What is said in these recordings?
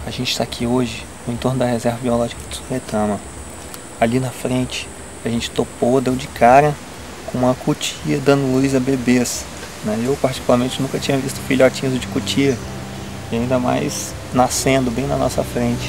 A gente está aqui hoje no entorno da reserva biológica de Suretama. Ali na frente a gente topou, deu de cara com uma cutia dando luz a bebês. Eu particularmente nunca tinha visto filhotinhos de cutia, e ainda mais nascendo bem na nossa frente.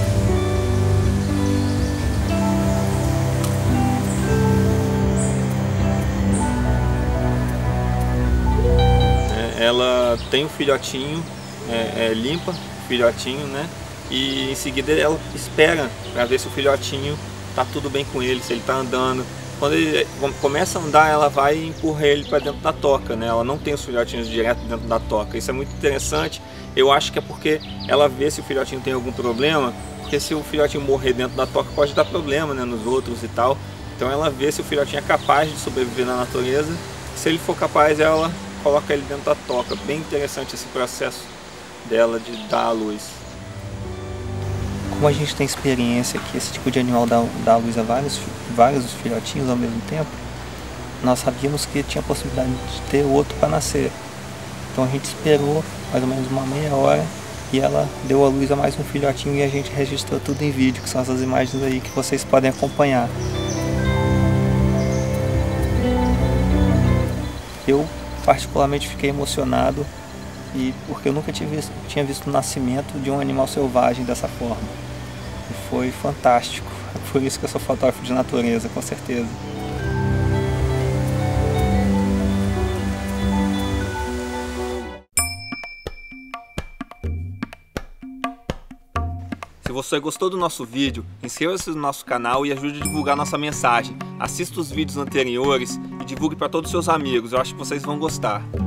Ela tem um filhotinho, limpa o filhotinho, né? E em seguida ela espera para ver se o filhotinho tá tudo bem com ele, se ele tá andando. Quando ele começa a andar, ela vai e empurra ele para dentro da toca, né? Ela não tem os filhotinhos direto dentro da toca. Isso é muito interessante. Eu acho que é porque ela vê se o filhotinho tem algum problema, porque se o filhotinho morrer dentro da toca pode dar problema, né, nos outros e tal. Então ela vê se o filhotinho é capaz de sobreviver na natureza. Se ele for capaz, ela coloca ele dentro da toca. Bem interessante esse processo dela de dar a luz. Como a gente tem experiência que esse tipo de animal dá a luz a vários filhotinhos ao mesmo tempo, nós sabíamos que tinha a possibilidade de ter outro para nascer. Então a gente esperou mais ou menos uma meia hora e ela deu a luz a mais um filhotinho, e a gente registrou tudo em vídeo, que são essas imagens aí que vocês podem acompanhar. Eu particularmente fiquei emocionado, porque eu nunca tinha visto o nascimento de um animal selvagem dessa forma. E foi fantástico. Por isso que eu sou fotógrafo de natureza, com certeza. Se você gostou do nosso vídeo, inscreva-se no nosso canal e ajude a divulgar nossa mensagem. Assista os vídeos anteriores e divulgue para todos os seus amigos, eu acho que vocês vão gostar.